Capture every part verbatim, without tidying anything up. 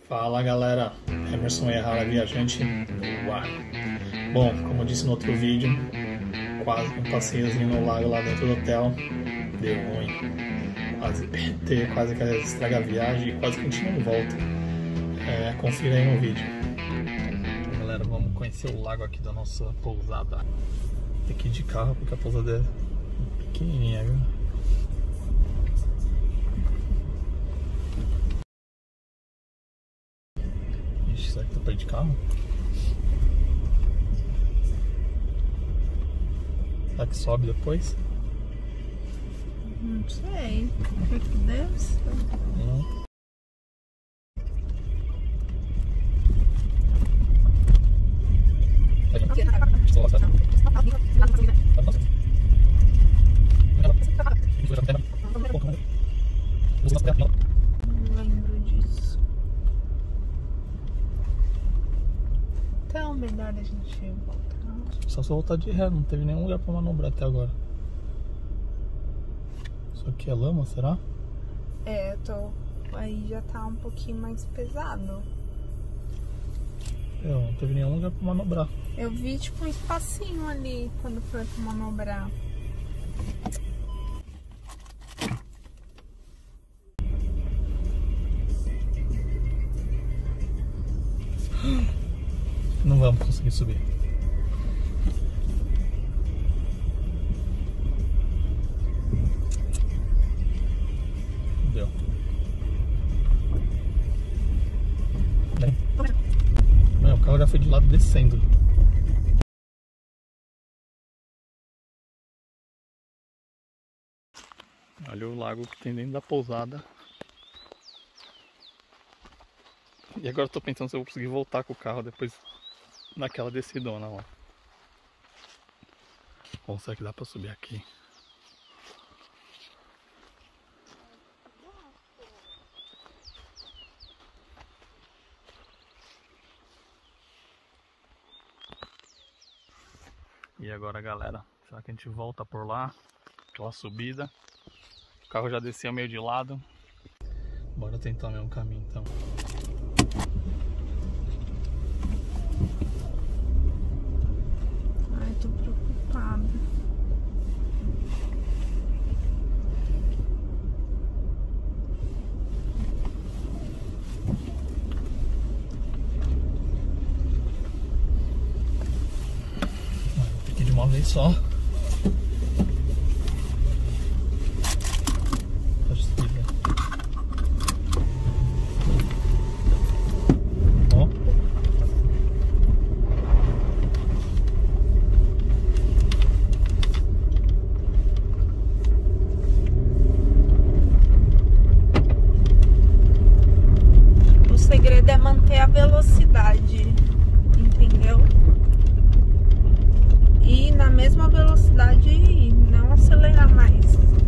Fala galera, Emerson Errara, viajante no ar. Bom, como eu disse no outro vídeo, quase um passeiozinho no lago lá dentro do hotel, deu ruim. Quase P T, quase que estraga a viagem e quase que a gente não volta. É, confira aí no vídeo. Galera, vamos conhecer o lago aqui da nossa pousada. Tem que ir de carro porque a pousada é pequenininha, viu? Ixi, será que tá perto de carro? Será que sobe depois? Não sei. O que deve ser? Não. Não lembro disso. Então, melhor a gente voltar. Só se voltar de ré, não teve nenhum lugar pra manobrar até agora. Isso aqui é lama, será? É, eu tô. Aí já tá um pouquinho mais pesado. É, não teve nenhum lugar pra manobrar. Eu vi tipo um espacinho ali quando foi pra manobrar. Não vamos conseguir subir. Deu. Não, o carro já foi de lado descendo. Olha o lago que tem dentro da pousada. E agora eu tô pensando se eu vou conseguir voltar com o carro depois naquela descidona lá. Ou será que dá pra subir aqui? E agora, galera, será que a gente volta por lá? Aquela subida. O carro já desceu meio de lado. Bora tentar o mesmo caminho então. Ai, tô preocupada. Vou ter que ir de uma vez só. O segredo é manter a velocidade, entendeu? E na mesma velocidade e não acelerar mais.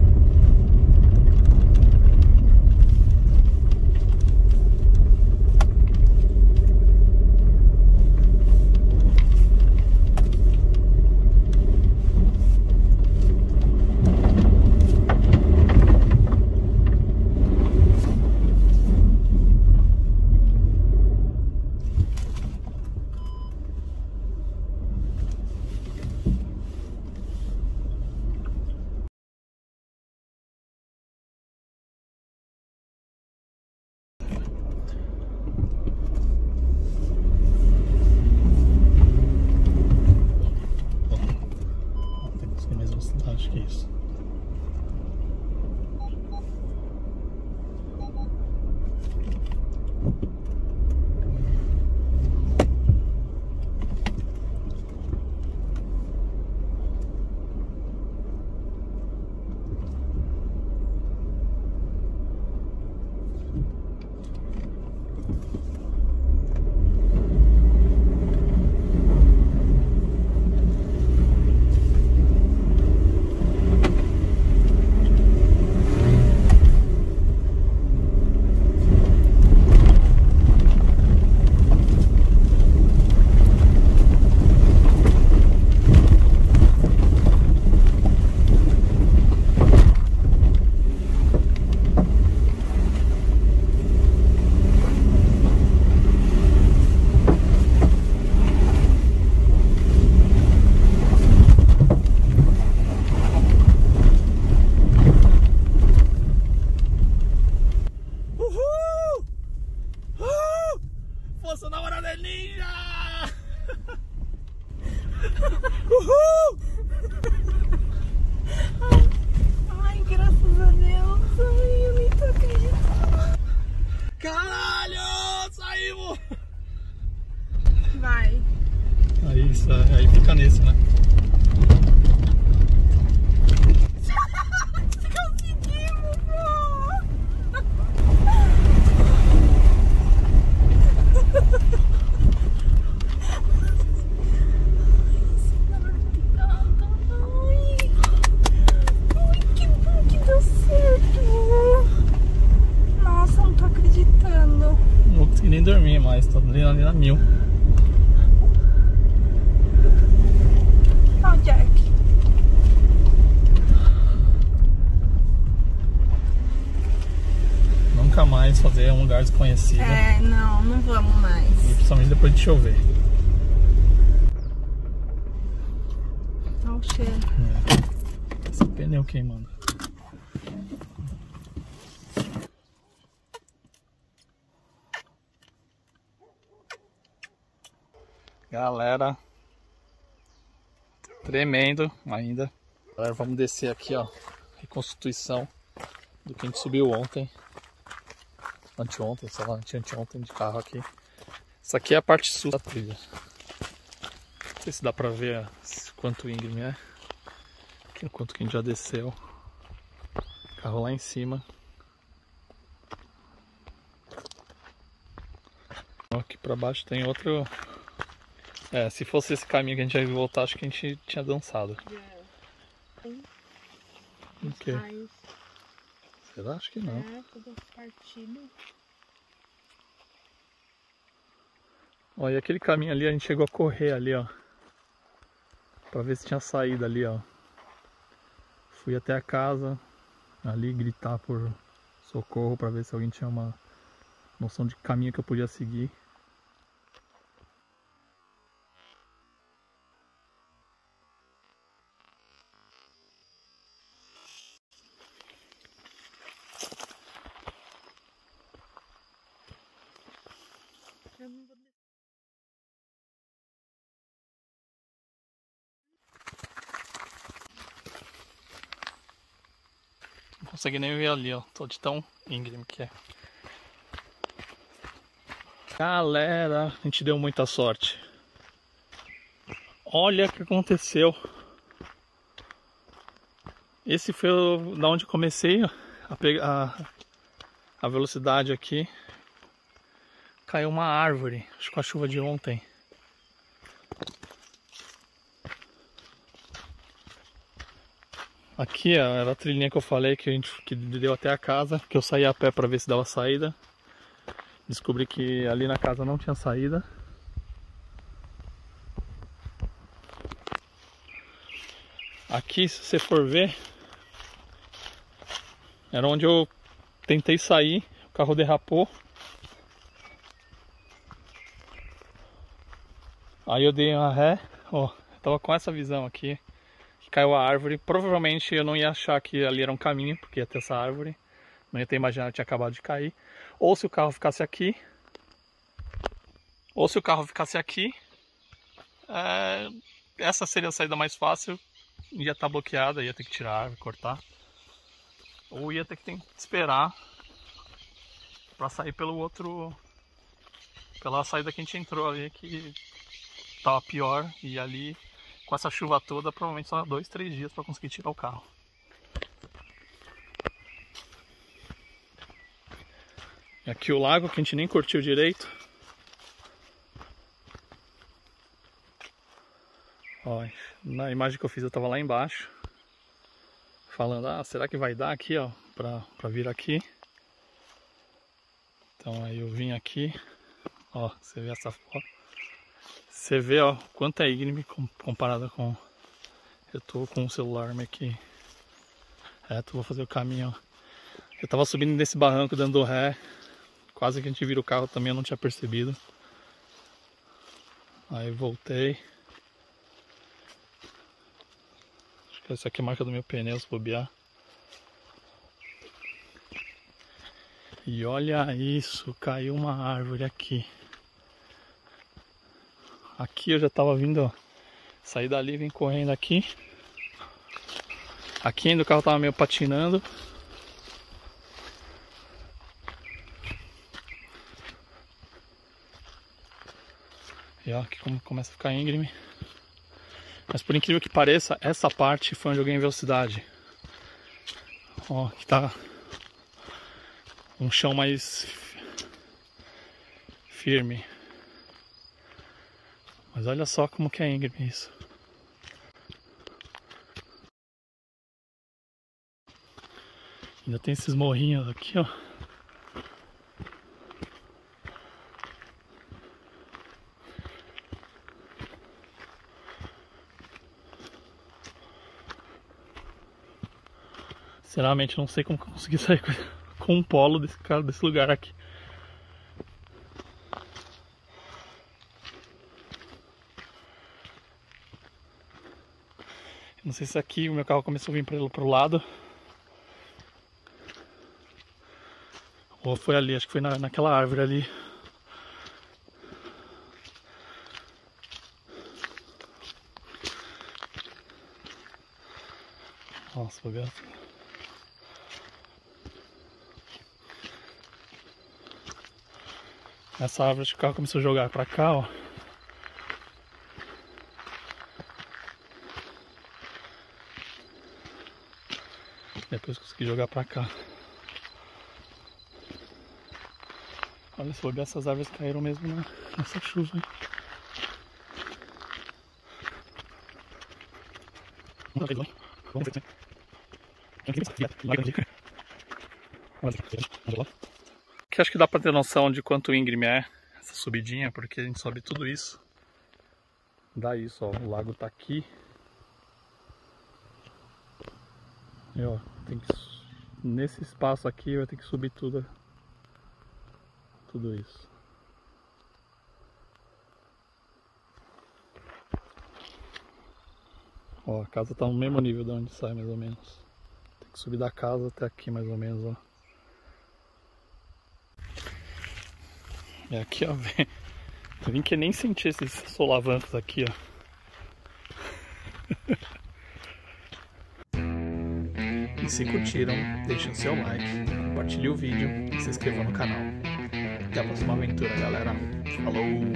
Acho que é isso. Caralho! Saímos! Vai. Aí, isso, aí fica nesse, né? Conseguimos, pô! Ai, que bom que deu certo! Nossa, não tô acreditando. Não consegui nem dormir mais, tô ali na mil. Ó, o Jack. Nunca mais fazer um lugar desconhecido. É, não, não vamos mais. E principalmente depois de chover. Olha o cheiro. É. Esse pneu queimando. Galera, tremendo ainda. Galera, vamos descer aqui, ó. Reconstituição do que a gente subiu ontem. Anteontem, sei lá, anteontem de carro aqui. Isso aqui é a parte sul da trilha. Não sei se dá pra ver quanto íngreme é. Aqui no quanto que a gente já desceu. Carro lá em cima. Aqui pra baixo tem outro. É, se fosse esse caminho que a gente ia voltar, acho que a gente tinha dançado. O quê? Será? Acho que não. É, tudo partido. Ó, e aquele caminho ali, a gente chegou a correr ali, ó. Pra ver se tinha saída ali, ó. Fui até a casa, ali gritar por socorro, pra ver se alguém tinha uma noção de caminho que eu podia seguir. Eu não vou... Não consegui nem ver ali, ó. Tô de tão íngreme que é. Galera, a gente deu muita sorte. Olha o que aconteceu. Esse foi o, da onde comecei a pegar a, a velocidade aqui. Caiu uma árvore, acho que com a chuva de ontem. Aqui ó, era a trilhinha que eu falei que a gente que deu até a casa, que eu saí a pé para ver se dava saída. Descobri que ali na casa não tinha saída. Aqui, se você for ver, era onde eu tentei sair, o carro derrapou. Aí eu dei uma ré, ó, eu tava com essa visão aqui, que caiu a árvore. Provavelmente eu não ia achar que ali era um caminho, porque ia ter essa árvore. Não ia ter imaginado que tinha acabado de cair. Ou se o carro ficasse aqui, ou se o carro ficasse aqui, é, essa seria a saída mais fácil. Ia estar bloqueada, ia ter que tirar a árvore, cortar. Ou ia ter que, ter que esperar para sair pelo outro, pela saída que a gente entrou ali, que tava pior. E ali, com essa chuva toda, provavelmente só dois, três dias para conseguir tirar o carro. E aqui o lago, que a gente nem curtiu direito. Ó, na imagem que eu fiz eu tava lá embaixo, falando, ah, será que vai dar aqui, ó, pra, pra vir aqui. Então aí eu vim aqui, ó, você vê essa foto. Você vê, ó, quanto é íngreme comparado com... Eu tô com o celular aqui reto, vou fazer o caminho, ó. Eu tava subindo nesse barranco dando ré, quase que a gente vira o carro também, eu não tinha percebido. Aí voltei. Acho que essa aqui é a marca do meu pneu, se bobear. E olha isso, caiu uma árvore aqui. Aqui eu já tava vindo, ó, saí dali, vim correndo aqui. Aqui ainda o carro tava meio patinando. E ó, aqui como começa a ficar íngreme. Mas por incrível que pareça, essa parte foi onde eu ganhei velocidade. Ó, aqui tá um chão mais firme. Mas olha só como que é íngreme isso. Ainda tem esses morrinhos aqui, ó. Sinceramente, não sei como que eu consegui sair com um polo desse cara, desse lugar aqui. Não sei se aqui o meu carro começou a vir para pro lado. Ou foi ali, acho que foi na, naquela árvore ali. Nossa, foi gato. Essa árvore, acho que o carro começou a jogar pra cá, ó. Depois consegui jogar pra cá. Olha, se bobear, essas árvores caíram mesmo na, nessa chuva, hein? Que acho que dá pra ter noção de quanto íngreme é essa subidinha, porque a gente sobe tudo isso. Dá isso, ó, o lago tá aqui. E ó, tem que, nesse espaço aqui vai ter que subir tudo, tudo isso. Ó, a casa tá no mesmo nível de onde sai, mais ou menos. Tem que subir da casa até aqui, mais ou menos, ó. E aqui, ó, vem, vem que nem senti esses solavancos aqui, ó. E se curtiram, deixem o seu like, compartilhe o vídeo e se inscrevam no canal. Até a próxima aventura, galera. Falou!